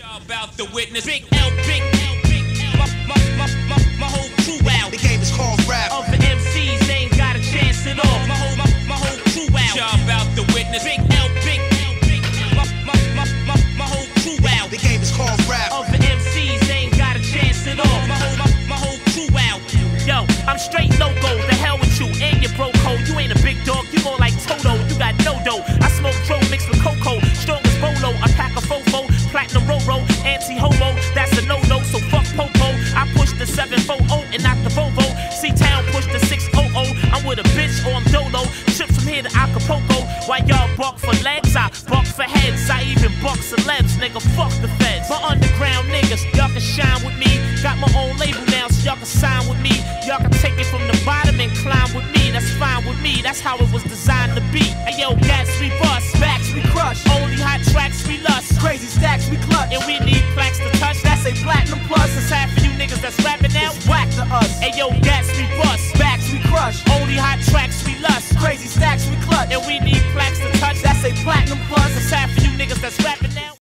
About the witness, big L, my whole crew out. The game is called rap. Other MCs, they ain't got a chance at all. My whole crew out. Y'all about the witness, big L, my whole crew out. The game is called rap. Other MCs, they ain't got a chance at all. My whole crew out. Yo, I'm straight loco. The hell with you and your bro code. You ain't a big dog, you more like Toto. You got no dough. I smoke dro mixed with cocoa. Strong as Bolo, I pack a fofo. Platinum Roro, anti-homo, that's a no-no, so fuck Popo. I push the 740 and not the Volvo. C-Town push the 600. I'm with a bitch or I'm Dolo. Ship from here to Acapulco. While y'all bark for legs, I bark for heads. I even bark celebs, nigga, fuck the feds. My underground niggas, y'all can shine with me. Got my own label now, so y'all can sign with me. Y'all can take it from the bottom and climb with me. That's fine with me, that's how it was designed to be. Hey yo, gas we bust, backs we crush. Only hot tracks we lust. Crazy stacks we clutch. And we need plaques to touch. That's a platinum plus. It's half of you niggas that's rapping now. It's whack to us. Hey yo, gas we bust, Backs we crush. only hot tracks we lust. Crazy stacks we clutch. And we need plaques to touch. That's a platinum plus. It's half of you niggas that's rapping now.